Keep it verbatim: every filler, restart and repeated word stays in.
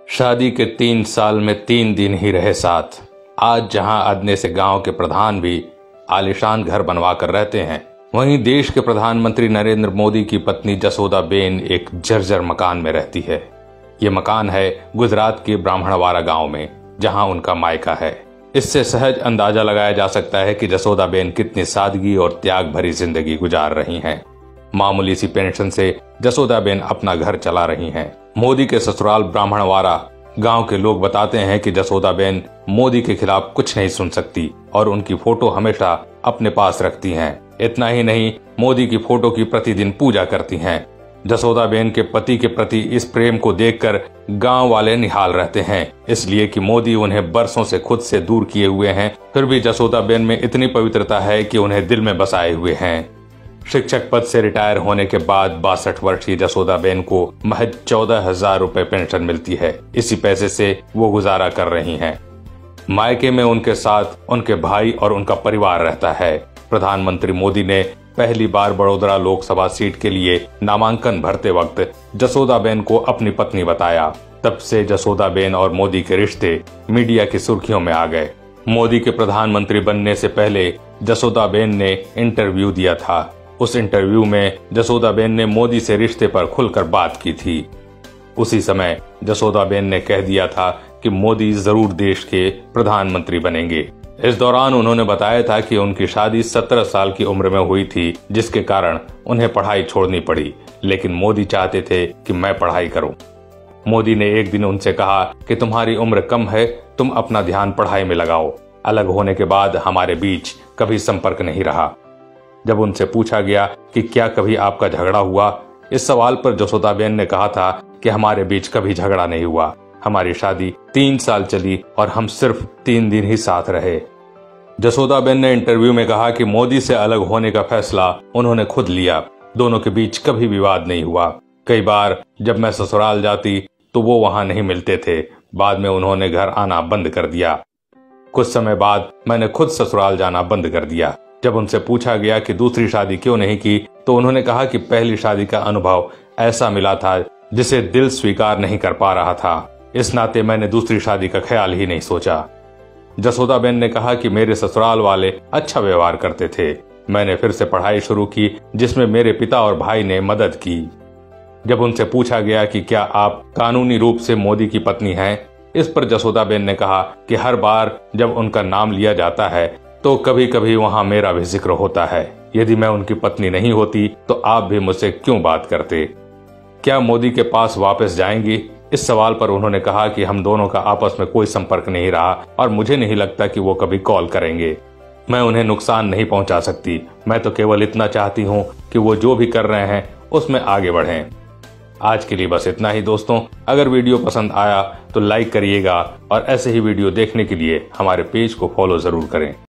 शादी के तीन साल में तीन दिन ही रहे साथ। आज जहां अदने से गांव के प्रधान भी आलीशान घर बनवा कर रहते हैं, वहीं देश के प्रधानमंत्री नरेंद्र मोदी की पत्नी जसोदा बेन एक जर्जर मकान में रहती है। ये मकान है गुजरात के ब्राह्मणवाड़ा गांव में, जहां उनका मायका है। इससे सहज अंदाजा लगाया जा सकता है कि जसोदा बेन कितनी सादगी और त्याग भरी जिंदगी गुजार रही हैं। मामूली सी पेंशन से जसोदा बेन अपना घर चला रही हैं। मोदी के ससुराल ब्राह्मणवाड़ा गांव के लोग बताते हैं कि जसोदा बेन मोदी के खिलाफ कुछ नहीं सुन सकती और उनकी फोटो हमेशा अपने पास रखती हैं। इतना ही नहीं, मोदी की फोटो की प्रतिदिन पूजा करती हैं। जसोदा बेन के पति के प्रति इस प्रेम को देखकर गांव वाले निहाल रहते हैं, इसलिए कि मोदी उन्हें बरसों से खुद से दूर किए हुए हैं, फिर भी जसोदा बेन में इतनी पवित्रता है कि उन्हें दिल में बसाए हुए हैं। शिक्षक पद से रिटायर होने के बाद बासठ वर्षीय जसोदा बेन को महज चौदह हजार रुपए पेंशन मिलती है। इसी पैसे से वो गुजारा कर रही हैं। मायके में उनके साथ उनके भाई और उनका परिवार रहता है। प्रधानमंत्री मोदी ने पहली बार बड़ोदरा लोकसभा सीट के लिए नामांकन भरते वक्त जसोदा बेन को अपनी पत्नी बताया। तब से जसोदा बेन और मोदी के रिश्ते मीडिया की सुर्खियों में आ गए। मोदी के प्रधानमंत्री बनने से पहले जसोदा बेन ने इंटरव्यू दिया था। उस इंटरव्यू में जसोदा बेन ने मोदी से रिश्ते पर खुलकर बात की थी। उसी समय जसोदा बेन ने कह दिया था कि मोदी जरूर देश के प्रधानमंत्री बनेंगे। इस दौरान उन्होंने बताया था कि उनकी शादी सत्रह साल की उम्र में हुई थी, जिसके कारण उन्हें पढ़ाई छोड़नी पड़ी, लेकिन मोदी चाहते थे कि मैं पढ़ाई करूं। मोदी ने एक दिन उनसे कहा कि तुम्हारी उम्र कम है, तुम अपना ध्यान पढ़ाई में लगाओ। अलग होने के बाद हमारे बीच कभी संपर्क नहीं रहा। जब उनसे पूछा गया कि क्या कभी आपका झगड़ा हुआ, इस सवाल पर जसोदा बेन ने कहा था कि हमारे बीच कभी झगड़ा नहीं हुआ। हमारी शादी तीन साल चली और हम सिर्फ तीन दिन ही साथ रहे। जसोदा बेन ने इंटरव्यू में कहा कि मोदी से अलग होने का फैसला उन्होंने खुद लिया। दोनों के बीच कभी विवाद नहीं हुआ। कई बार जब मैं ससुराल जाती तो वो वहां नहीं मिलते थे। बाद में उन्होंने घर आना बंद कर दिया। कुछ समय बाद मैंने खुद ससुराल जाना बंद कर दिया। जब उनसे पूछा गया कि दूसरी शादी क्यों नहीं की, तो उन्होंने कहा कि पहली शादी का अनुभव ऐसा मिला था जिसे दिल स्वीकार नहीं कर पा रहा था। इस नाते मैंने दूसरी शादी का ख्याल ही नहीं सोचा। जसोदा बेन ने कहा कि मेरे ससुराल वाले अच्छा व्यवहार करते थे। मैंने फिर से पढ़ाई शुरू की, जिसमें मेरे पिता और भाई ने मदद की। जब उनसे पूछा गया कि क्या आप कानूनी रूप से मोदी की पत्नी हैं, इस पर जसोदा बेन ने कहा कि हर बार जब उनका नाम लिया जाता है तो कभी कभी वहां मेरा भी जिक्र होता है। यदि मैं उनकी पत्नी नहीं होती तो आप भी मुझसे क्यों बात करते? क्या मोदी के पास वापस जाएंगी? इस सवाल पर उन्होंने कहा कि हम दोनों का आपस में कोई संपर्क नहीं रहा और मुझे नहीं लगता कि वो कभी कॉल करेंगे। मैं उन्हें नुकसान नहीं पहुंचा सकती। मैं तो केवल इतना चाहती हूं कि वो जो भी कर रहे हैं उसमें आगे बढ़ें। आज के लिए बस इतना ही दोस्तों। अगर वीडियो पसंद आया तो लाइक करिएगा और ऐसे ही वीडियो देखने के लिए हमारे पेज को फॉलो जरूर करें।